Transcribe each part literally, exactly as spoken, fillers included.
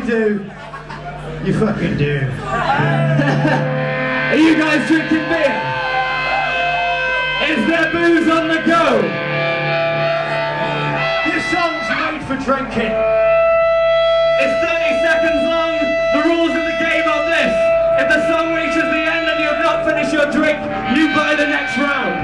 do. You fucking do. Are you guys drinking beer? Is there booze on the go? This song's made for drinking. It's thirty seconds long. The rules of the game are this. If the song reaches the end and you have not finished your drink, you buy the next round.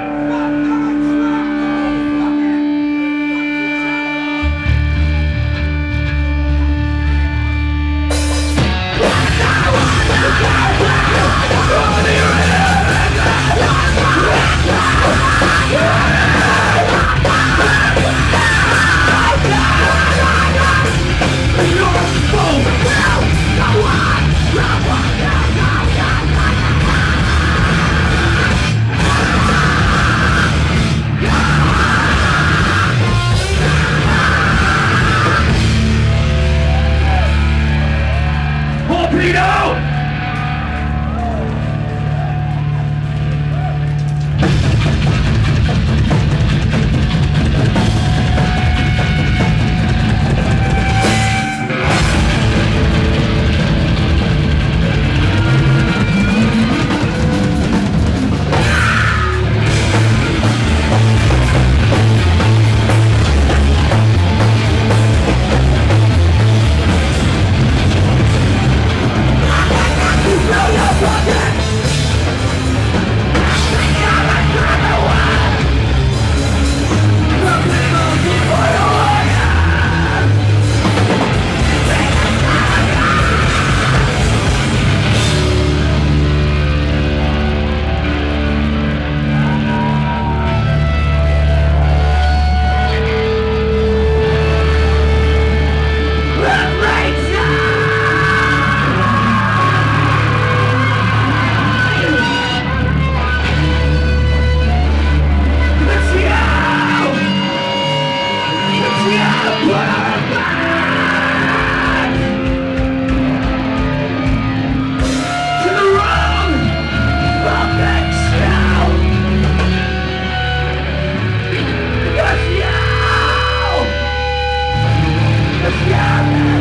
Yeah!